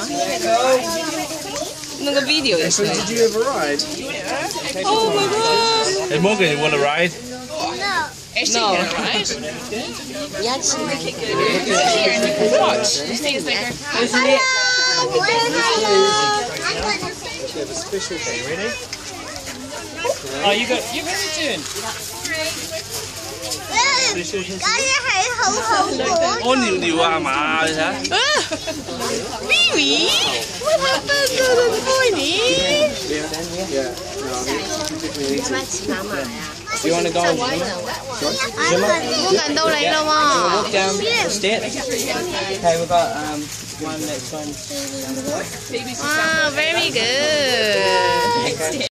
那个 video 也是。 Did you ever ride? Oh my god! Hey Morgan, you want to ride? No. Right? Yeah, it's here and you can watch. You see it's like Yeah, the special thing, ready? Oh, you got your turn. Ủa nhiều à mà hả? Kiwi? What happened to the pony? Do you want to go and Morgan 到你啦喎 walk down the steps? Okay, we've got one next one. Wow, very good.